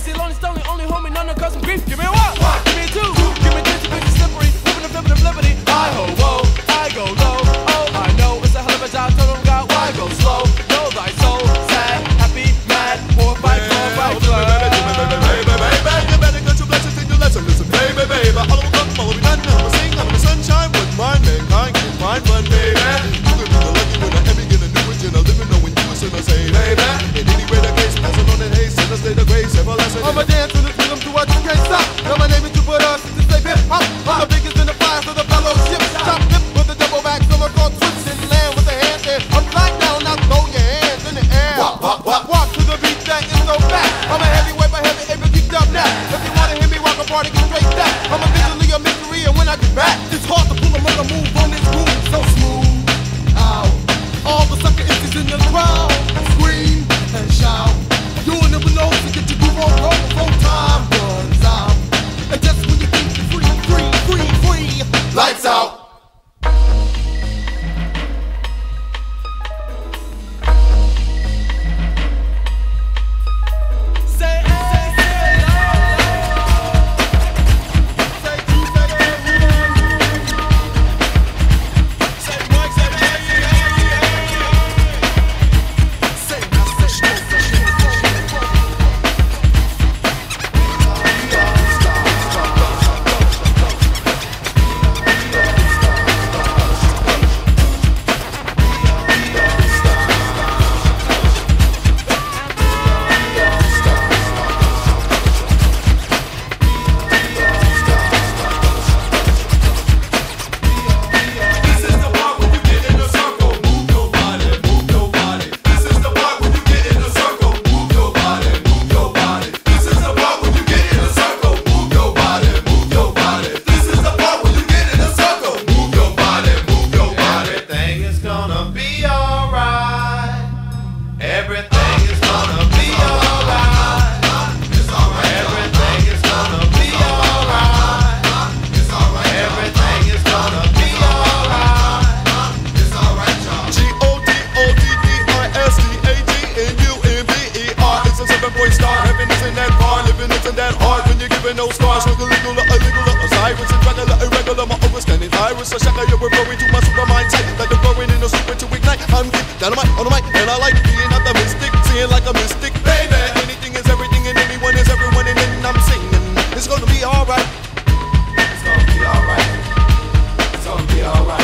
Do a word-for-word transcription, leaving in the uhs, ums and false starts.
Lazy, lonely, stony, only homie, none of cause some grief. Give me a what? What? Give me a two. two. Give me a ditch, bitch, slippery, flippin' the flippin' the liberty. I ho, whoa, I go low. Oh, I know it's a hell of a job. Told them God, why go slow? Know thy soul, sad, happy, mad, horrified, horrified, flirt. You better get your blessings in your lesson. Listen, baby, baby, all of them follow me, nothing. I'm gonna sing, I'm in the sunshine with my mankind. Keep fine fun, baby. You can be the lucky winner, every in the new age, and I live in knowing you was in a say, baby. In any way the case, passing on the haze, in a state of grace, everlasting. I'ma dance to this rhythm to what you can't stop. Now my name is you put us to say hip hop. I'm the biggest in the fire, so the fellowship. Chop lip with a double back, so I call twist and land with a hand there. I'm flying down, now throw your hands in the air. Walk, walk, walk. Walk to the beat that is so fast. I'm a heavyweight, but heavy, able to keep up that. If you wanna hear me rock a party, get straight back. I'm a visually a mystery, and when I get back, it's hard to pull a mother move on this groove. So smooth, ow. All the sucker itches in the crowd scream and shout. You'll never know to get your groove on roll before time runs out. And just when you think you're free, free, free, free, lights out. No stars, no illegal, illegal, Osiris and regular, irregular, my overstanding virus. So shaka, you're referring to my super mind tight, like the growing in a super to ignite. I'm deep, dynamite on the mic, and I like being out the mystic, seeing like a mystic, baby. Anything is everything, and anyone is everyone, and then I'm singing. It's gonna be alright. It's gonna be alright. It's gonna be alright.